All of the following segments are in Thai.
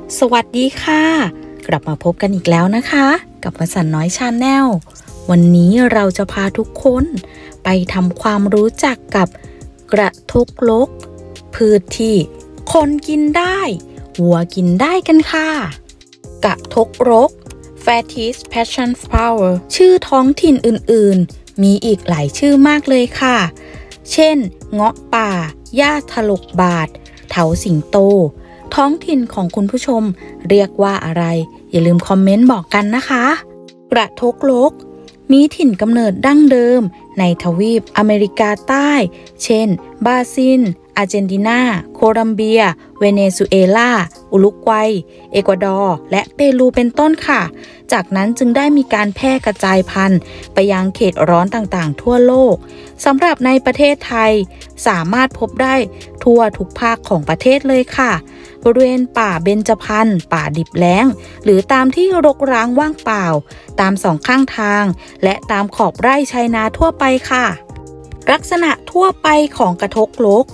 สวัสดีค่ะกลับมาพบกันอีกแล้วนะคะกับวสันต์น้อยชาแนลวันนี้เราจะพาทุกคนไปทำความรู้จักกับกระทกลกพืชที่คนกินได้วัวกินได้กันค่ะกระทกลก Fatis Passion Flower ชื่อท้องถิ่นอื่นๆมีอีกหลายชื่อมากเลยค่ะเช่นเงาะป่าหญ้าถลกบาทเถาสิงโตท้องถิ่นของคุณผู้ชมเรียกว่าอะไรอย่าลืมคอมเมนต์บอกกันนะคะกระทกลกมีถิ่นกำเนิดดั้งเดิมในทวีปอเมริกาใต้เช่นบราซิลอาร์เจนตินาโคลัมเบียเวเนซุเอลาอุรุกวัยเอกวาดอร์และเปรูเป็นต้นค่ะจากนั้นจึงได้มีการแพร่กระจายพันธุ์ไปยังเขตร้อนต่างๆทั่วโลกสำหรับในประเทศไทยสามารถพบได้ทั่วทุกภาคของประเทศเลยค่ะบริเวณป่าเบญจพรรณป่าดิบแล้งหรือตามที่รกร้างว่างเปล่าตามสองข้างทางและตามขอบไร่ชายนาทั่วไปค่ะลักษณะทั่วไปของกระทกลก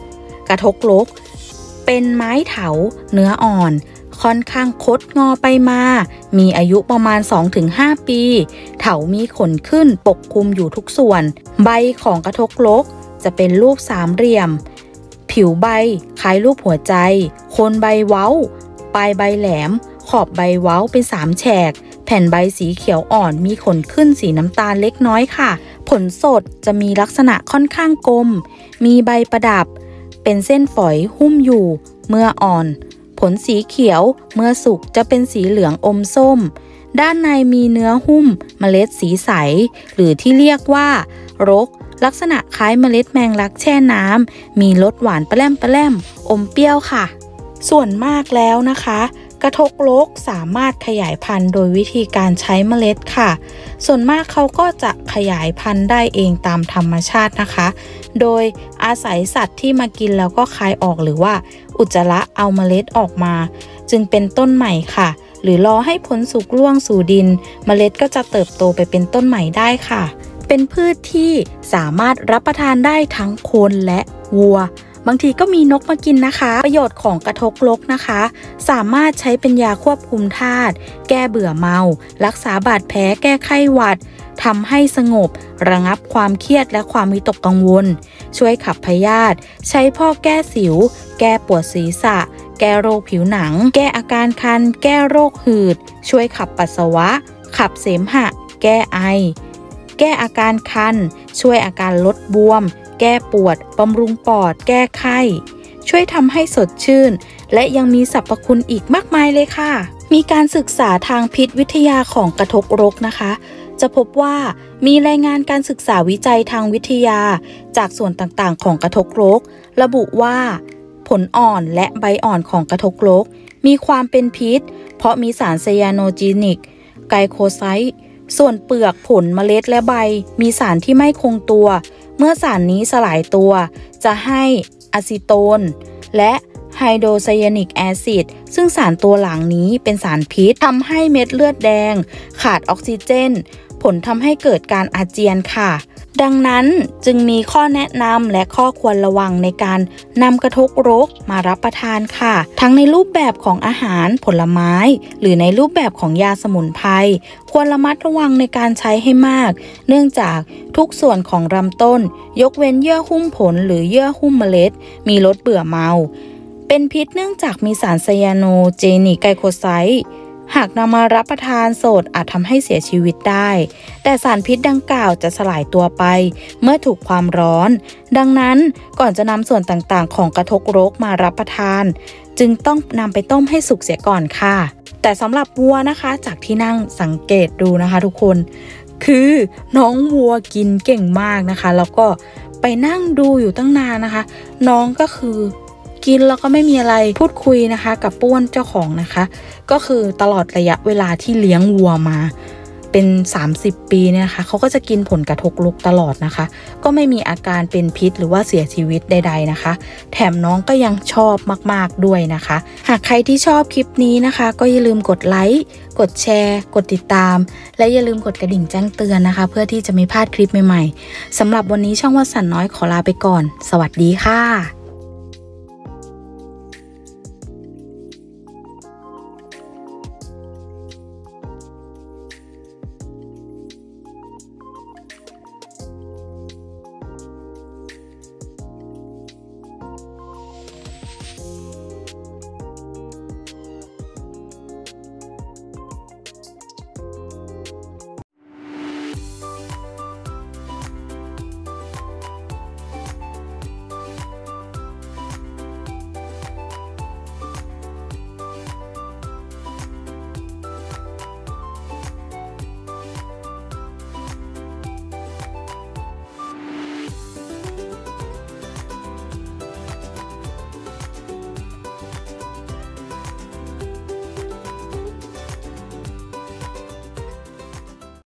เป็นไม้เถาเนื้ออ่อนค่อนข้างคดงอไปมามีอายุประมาณ 2-5 ปีเถามีขนขึ้นปกคลุมอยู่ทุกส่วนใบของกระทกลกจะเป็นรูปสามเหลี่ยมผิวใบคล้ายรูปหัวใจโคนใบเว้าปลายใบแหลมขอบใบเว้าเป็น3แฉกแผ่นใบสีเขียวอ่อนมีขนขึ้นสีน้ำตาลเล็กน้อยค่ะผลสดจะมีลักษณะค่อนข้างกลมมีใบประดับเป็นเส้นฝอยหุ้มอยู่เมื่ออ่อนผลสีเขียวเมื่อสุกจะเป็นสีเหลืองอมส้มด้านในมีเนื้อหุ้มเมล็ดสีใสหรือที่เรียกว่ารกลักษณะคล้ายเมล็ดแมงลักแช่น้ำมีรสหวานปะแล่มอมเปรี้ยวค่ะส่วนมากแล้วนะคะกระทกลกสามารถขยายพันธุ์โดยวิธีการใช้เมล็ดค่ะส่วนมากเขาก็จะขยายพันธุ์ได้เองตามธรรมชาตินะคะโดยอาศัยสัตว์ที่มากินแล้วก็คายออกหรือว่าอุจจาระเอาเมล็ดออกมาจึงเป็นต้นใหม่ค่ะหรือรอให้ผลสุกร่วงสู่ดินเมล็ดก็จะเติบโตไปเป็นต้นใหม่ได้ค่ะเป็นพืชที่สามารถรับประทานได้ทั้งคนและวัวบางทีก็มีนกมากินนะคะประโยชน์ของกระทกลกนะคะสามารถใช้เป็นยาควบคุมธาตุแก้เบื่อเมารักษาบาดแผลแก้ไข้หวัดทำให้สงบระงับความเครียดและความวิตกกังวลช่วยขับพยาธิใช้พอกแก้สิวแก้ปวดศีรษะแก้โรคผิวหนังแก้อาการคันแก้โรคหืดช่วยขับปัสสาวะขับเสมหะแก้ไอแก้อาการคันช่วยอาการลดบวมแก้ปวดบำรุงปอดแก้ไข้ช่วยทำให้สดชื่นและยังมีสรรพคุณอีกมากมายเลยค่ะมีการศึกษาทางพิษวิทยาของกระทกลกนะคะจะพบว่ามีรายงานการศึกษาวิจัยทางวิทยาจากส่วนต่างๆของกระทกลกระบุว่าผลอ่อนและใบอ่อนของกระทกลกมีความเป็นพิษเพราะมีสารไซยาโนจีนิกไกลโคไซต์ส่วนเปลือกผลเมล็ดและใบมีสารที่ไม่คงตัวเมื่อสารนี้สลายตัวจะให้อะซิโตนและไฮโดรไซยานิกแอซิดซึ่งสารตัวหลังนี้เป็นสารพิษทำให้เม็ดเลือดแดงขาดออกซิเจนผลทำให้เกิดการอาเจียนค่ะดังนั้นจึงมีข้อแนะนำและข้อควรระวังในการนำกระทกลกมารับประทานค่ะทั้งในรูปแบบของอาหารผลไม้หรือในรูปแบบของยาสมุนไพรควรระมัดระวังในการใช้ให้มากเนื่องจากทุกส่วนของลำต้นยกเว้นเยื่อหุ้มผลหรือเยื่อหุ้มเมล็ดมีรสเบื่อเมาเป็นพิษเนื่องจากมีสารไซยาโนเจนิกไกลโคไซต์หากนำมารับประทานสดอาจทำให้เสียชีวิตได้แต่สารพิษดังกล่าวจะสลายตัวไปเมื่อถูกความร้อนดังนั้นก่อนจะนำส่วนต่างๆของกระทกลกมารับประทานจึงต้องนำไปต้มให้สุกเสียก่อนค่ะแต่สำหรับวัวนะคะจากที่นั่งสังเกตดูนะคะทุกคนคือน้องวัวกินเก่งมากนะคะแล้วก็ไปนั่งดูอยู่ตั้งนานนะคะน้องก็คือกินแล้วก็ไม่มีอะไรพูดคุยนะคะกับป้วนเจ้าของนะคะก็คือตลอดระยะเวลาที่เลี้ยงวัวมาเป็น30 ปีเนี่ยนะคะเขาก็จะกินผลกระทกลกตลอดนะคะก็ไม่มีอาการเป็นพิษหรือว่าเสียชีวิตใดๆนะคะแถมน้องก็ยังชอบมากๆด้วยนะคะหากใครที่ชอบคลิปนี้นะคะก็อย่าลืมกดไลค์กดแชร์กดติดตามและอย่าลืมกดกระดิ่งแจ้งเตือนนะคะเพื่อที่จะไม่พลาดคลิปใหม่ๆสำหรับวันนี้ช่องวสันต์น้อยขอลาไปก่อนสวัสดีค่ะ